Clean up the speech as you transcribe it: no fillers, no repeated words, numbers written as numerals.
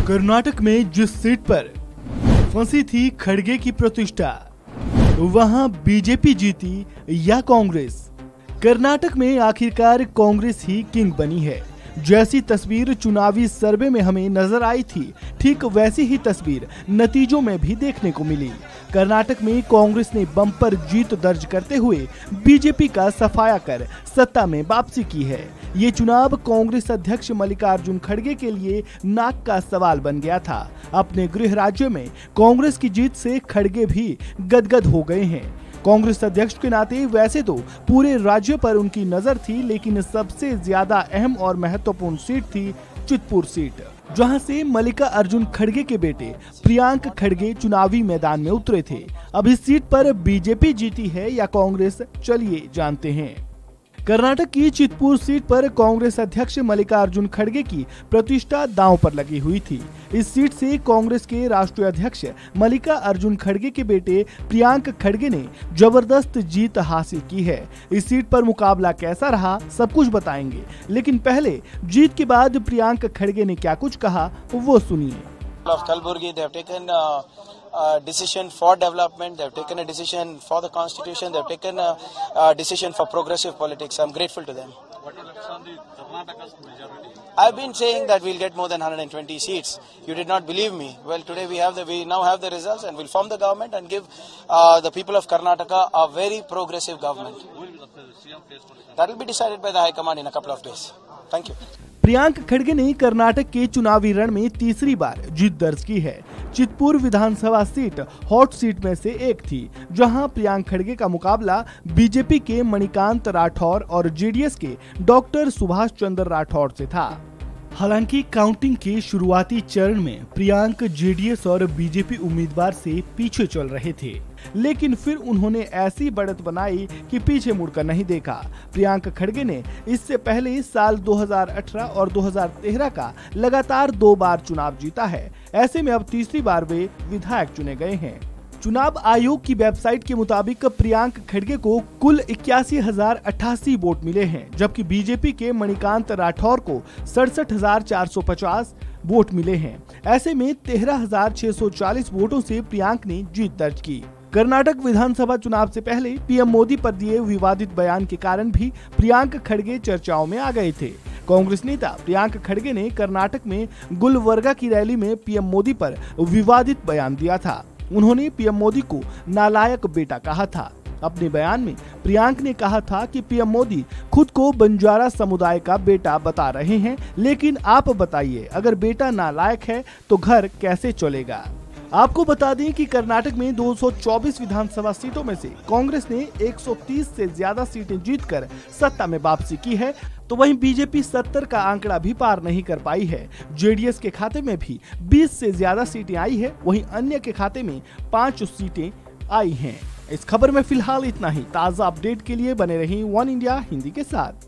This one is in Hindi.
कर्नाटक में जिस सीट पर फंसी थी खड़गे की प्रतिष्ठा, वहां बीजेपी जीती या कांग्रेस? कर्नाटक में आखिरकार कांग्रेस ही किंग बनी है। जैसी तस्वीर चुनावी सर्वे में हमें नजर आई थी, ठीक वैसी ही तस्वीर नतीजों में भी देखने को मिली। कर्नाटक में कांग्रेस ने बम्पर जीत दर्ज करते हुए बीजेपी का सफाया कर सत्ता में वापसी की है। ये चुनाव कांग्रेस अध्यक्ष मल्लिकार्जुन खड़गे के लिए नाक का सवाल बन गया था। अपने गृह राज्य में कांग्रेस की जीत से खड़गे भी गदगद हो गए हैं। कांग्रेस अध्यक्ष के नाते वैसे तो पूरे राज्य पर उनकी नजर थी, लेकिन सबसे ज्यादा अहम और महत्वपूर्ण सीट थी चितपुर सीट, जहां से मल्लिकार्जुन खड़गे के बेटे प्रियांक खड़गे चुनावी मैदान में उतरे थे। अब इस सीट पर बीजेपी जीती है या कांग्रेस, चलिए जानते हैं। कर्नाटक की चितपुर सीट पर कांग्रेस अध्यक्ष मल्लिकार्जुन खड़गे की प्रतिष्ठा दांव पर लगी हुई थी। इस सीट से कांग्रेस के राष्ट्रीय अध्यक्ष मल्लिकार्जुन खड़गे के बेटे प्रियांक खड़गे ने जबरदस्त जीत हासिल की है। इस सीट पर मुकाबला कैसा रहा, सब कुछ बताएंगे, लेकिन पहले जीत के बाद प्रियांक खड़गे ने क्या कुछ कहा वो सुनिए। Of Kalburgi, they have taken a decision for development. They have taken a decision for the constitution. They have taken a decision for progressive politics. I'm grateful to them. What is on the Karnataka's majority? I've been saying that we'll get more than 120 seats. You did not believe me. Well, today we now have the results, and we'll form the government and give the people of Karnataka a very progressive government. Who will be the CM place for the That will be decided by the High Command in a couple of days. Thank you. Priyank खड़गे ने कर्नाटक के चुनावी रण में तीसरी बार जीत दर्ज की है। चितपुर विधानसभा सीट हॉट सीट में से एक थी, जहां प्रियांक खड़गे का मुकाबला बीजेपी के मणिकांत राठौर और जेडीएस के डॉक्टर सुभाष चंद्र राठौर से था। हालांकि काउंटिंग के शुरुआती चरण में प्रियांक जेडीएस और बीजेपी उम्मीदवार से पीछे चल रहे थे, लेकिन फिर उन्होंने ऐसी बढ़त बनाई कि पीछे मुड़कर नहीं देखा। प्रियांक खड़गे ने इससे पहले साल 2018 और 2013 का लगातार 2 बार चुनाव जीता है। ऐसे में अब तीसरी बार वे विधायक चुने गए हैं। चुनाव आयोग की वेबसाइट के मुताबिक प्रियांक खड़गे को कुल 81,088 वोट मिले हैं, जबकि बीजेपी के मणिकांत राठौर को 67,450 वोट मिले हैं। ऐसे में 13,640 वोटों से प्रियांक ने जीत दर्ज की। कर्नाटक विधानसभा चुनाव से पहले पीएम मोदी पर दिए विवादित बयान के कारण भी प्रियांक खड़गे चर्चाओं में आ गए थे। कांग्रेस नेता प्रियांक खड़गे ने कर्नाटक में गुलबर्गा की रैली में पीएम मोदी पर विवादित बयान दिया था। उन्होंने पीएम मोदी को नालायक बेटा कहा था। अपने बयान में प्रियांक ने कहा था कि पीएम मोदी खुद को बंजारा समुदाय का बेटा बता रहे हैं, लेकिन आप बताइए, अगर बेटा नालायक है तो घर कैसे चलेगा? आपको बता दें कि कर्नाटक में 224 विधानसभा सीटों में से कांग्रेस ने 130 से ज्यादा सीटें जीतकर सत्ता में वापसी की है, तो वहीं बीजेपी 70 का आंकड़ा भी पार नहीं कर पाई है। जेडीएस के खाते में भी 20 से ज्यादा सीटें आई है, वहीं अन्य के खाते में 5 सीटें आई हैं। इस खबर में फिलहाल इतना ही। ताज़ा अपडेट के लिए बने रहिए वन इंडिया हिंदी के साथ।